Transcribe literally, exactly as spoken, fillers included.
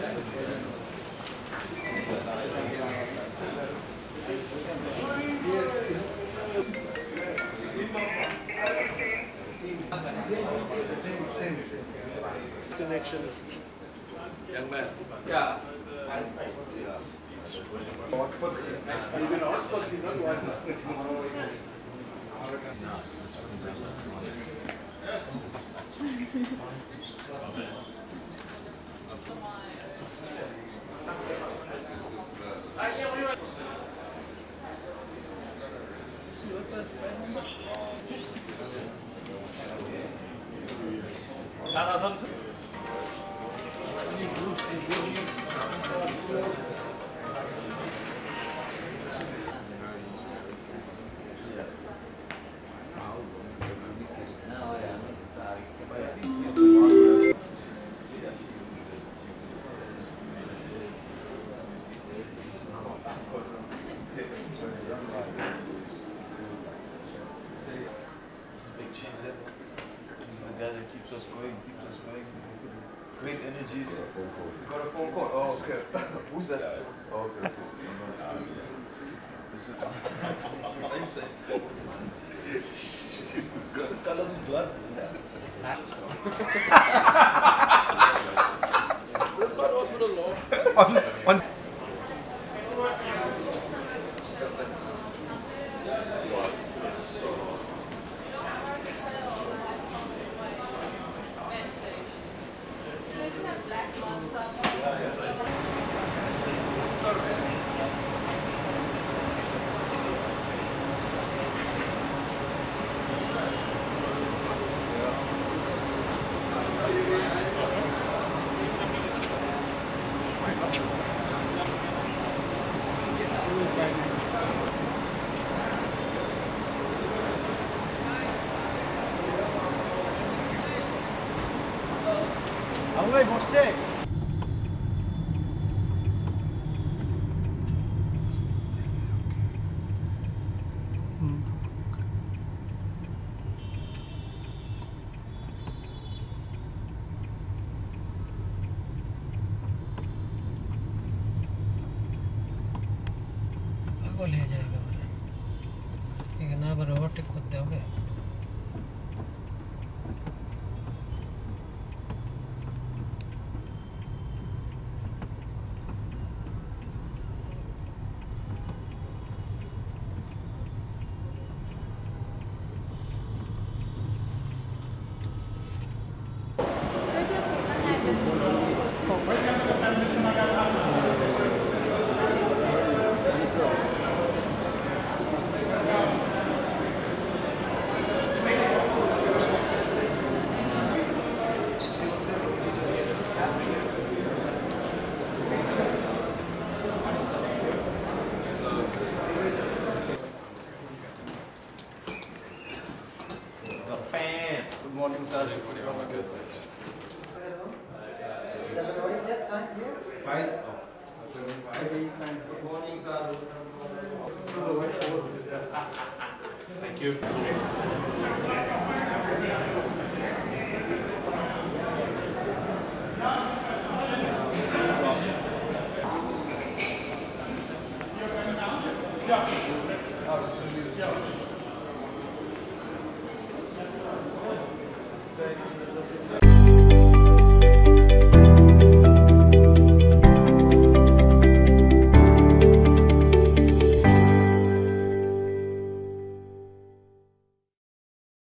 Connection, young man. Yeah. Yeah. Even hotspot is not one. Big cheese, he's the guy that keeps us going, keeps us going. Great energies. You got a phone call? Oh, okay. Who's that? Oh, okay, cool. This is. Good. Color of blood. This part was for the law. On, on. আমরা বসছে पागल हो जाएगा बोले ಈಗ ನಾ ಬರೋ overtake করতে হবে Good morning, sir. Good morning. Five. Good morning, sir. Thank you.